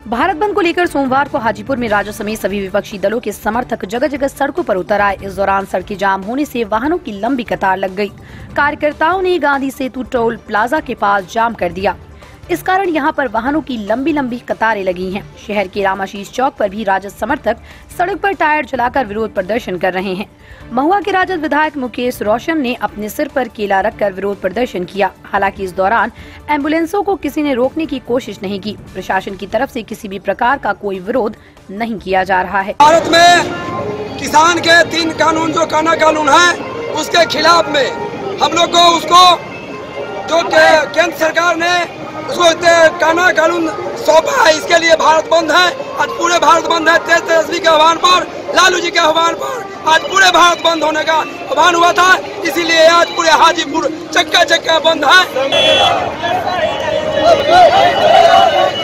भारत बंद को लेकर सोमवार को हाजीपुर में राजद समेत सभी विपक्षी दलों के समर्थक जगह जगह सड़कों पर उतर आए। इस दौरान सड़कें जाम होने से वाहनों की लंबी कतार लग गई। कार्यकर्ताओं ने गांधी सेतु टोल प्लाजा के पास जाम कर दिया। इस कारण यहां पर वाहनों की लंबी लंबी कतारें लगी हैं। शहर के रामाशीष चौक पर भी राजद समर्थक सड़क पर टायर जलाकर विरोध प्रदर्शन कर रहे हैं। महुआ के राजद विधायक मुकेश रोशन ने अपने सिर पर केला रखकर विरोध प्रदर्शन किया। हालांकि इस दौरान एम्बुलेंसों को किसी ने रोकने की कोशिश नहीं की। प्रशासन की तरफ से किसी भी प्रकार का कोई विरोध नहीं किया जा रहा है। भारत में किसान के 3 कानून जो काना कानून है उसके खिलाफ में हम लोग को उसको जो केंद्र सरकार ने उसको काना कानून सौंपा है, इसके लिए भारत बंद है। आज पूरे भारत बंद है। तेजस्वी के आह्वान पर, लालू जी के आह्वान पर आज पूरे भारत बंद होने का आह्वान हुआ था, इसीलिए आज पूरे हाजीपुर चक्का चक्का बंद है।